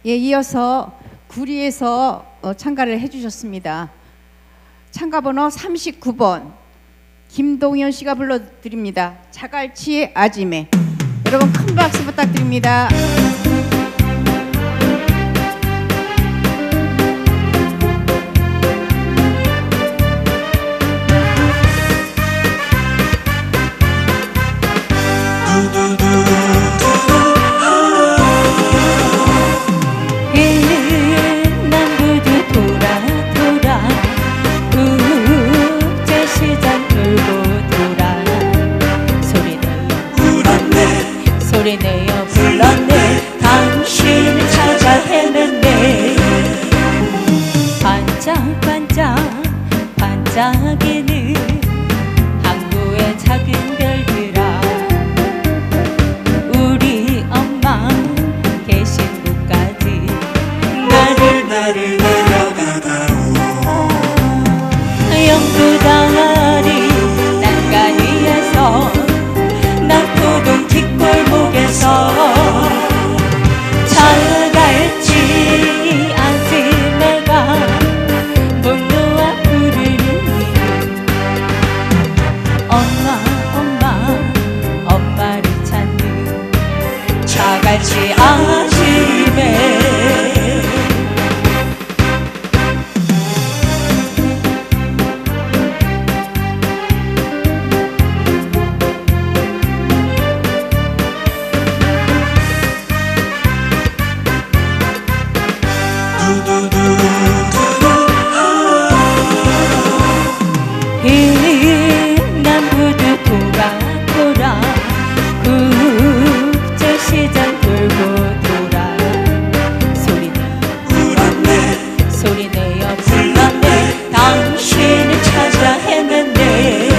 예, 이어서 구리에서 참가를 해주셨습니다. 참가번호 39번 김동현 씨가 불러드립니다. 자갈치의 아지매. 여러분 큰 박수 부탁드립니다. 소리내어 불렀네. 당신을 찾아 헤맸네. 반짝반짝 반짝이는 항구의 작은 별들아, 우리 엄마 계신 곳까지 나를 데려가다오. 영두다리 난간 위에서 낙포동 뒷골목에서 자갈치 아지매가 목 놓아 부르는 이름. 엄마를 찾는 자갈치 아지매. 남부도 돌아 국제시장 돌고 돌아 소리내어 불렀네. 당신을 찾아 헤맸네.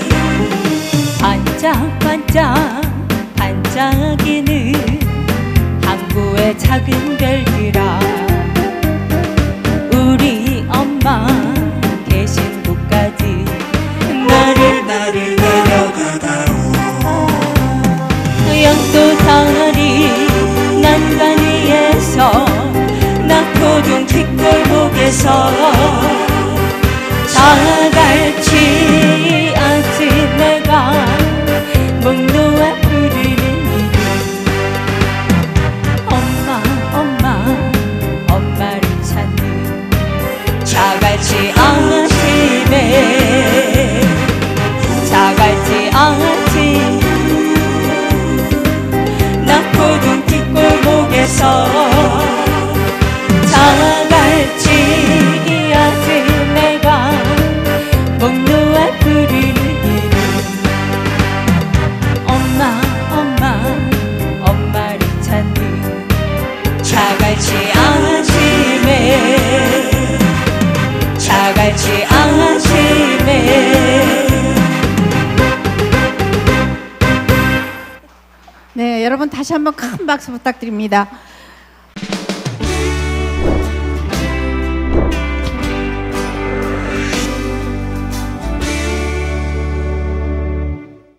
반짝반짝 반짝이는 항구의 작은 별들아, 우리 엄마 계신 곳까지 나를 데려가다오. 영도다리 난간 위에서 낙포동 뒷골목에서 자갈치 아지매가 목 놓아 부르는 이름. 엄마를 찾는 자갈치 아지매. 자갈치 아지매. 낙포동 뒷골목에서 자갈치 아지매가 목 놓아 부르는 이름. 엄마를 찾는 자갈치 아지매. 자갈치 아지매. 네, 여러분 다시 한번 큰 박수 부탁드립니다.